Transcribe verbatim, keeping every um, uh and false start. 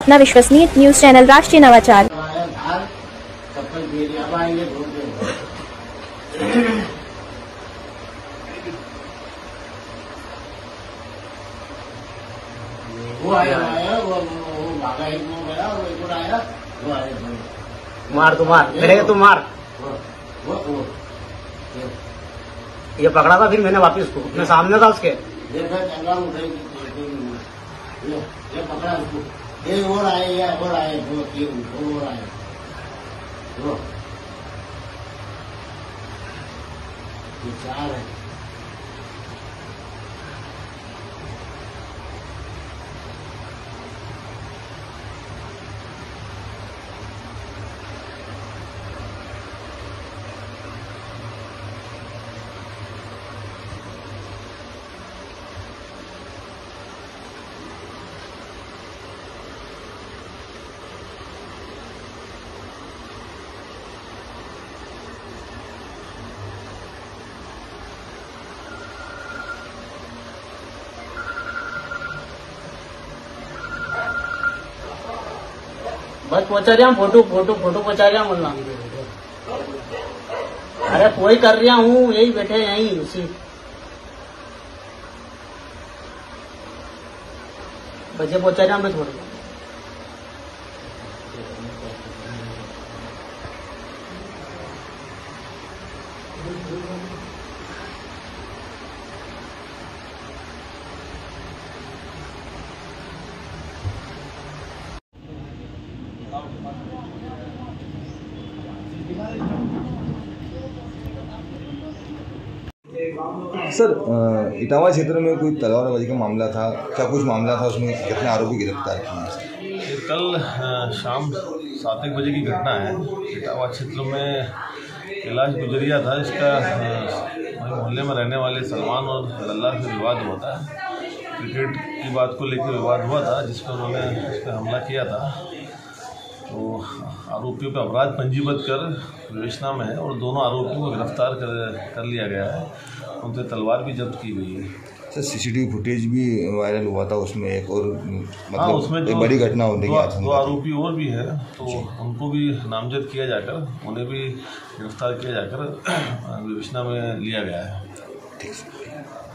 अपना विश्वसनीय news channel राष्ट्रीय नवाचार। वो आया आया वो वो भागा एक वो गया वो एक और आया वो आया मार तो मार लड़ेगा तो मार। वो वो ये पकड़ा था फिर मैंने वापिस उसको अपने सामने था उसके देखा चंगा उठाई ये ये पकड़ा उसको ये और आए ये और आए दो तीन दो और आए दो ये चार है। बस पहुंचा रहा हूँ फोटो फोटो फोटो पहुंचा रहा हूँ बोलना। अरे कोई कर रहा हूँ यही बैठे यहीं उसी बजे पहुंचा रहा हूँ मैं थोड़ा। सर इटावा क्षेत्र में कोई तलवारबाजी का मामला था, क्या कुछ मामला था, उसमें कितने आरोपी गिरफ्तार किए? कल शाम सात एक बजे की घटना है। इटावा क्षेत्र में कैलाश गुजरिया था, इसका मोहल्ले में रहने वाले सलमान और लल्ला से विवाद हुआ था। क्रिकेट की बात को लेकर विवाद हुआ था जिस पर उन्होंने इस पर हमला किया था। तो आरोपियों पर अपराध पंजीबद्ध कर विवेचना में है और दोनों आरोपियों को गिरफ्तार कर कर लिया गया है। उनसे तलवार भी जब्त की गई है। सर सीसीटीवी फुटेज भी वायरल हुआ था, उसमें एक और मतलब हाँ, उसमें एक बड़ी घटना होने की दो, दो आरोपी और भी है, तो उनको भी नामजद किया जाकर उन्हें भी गिरफ्तार किया जाकर विवेचना में लिया गया है। ठीक है।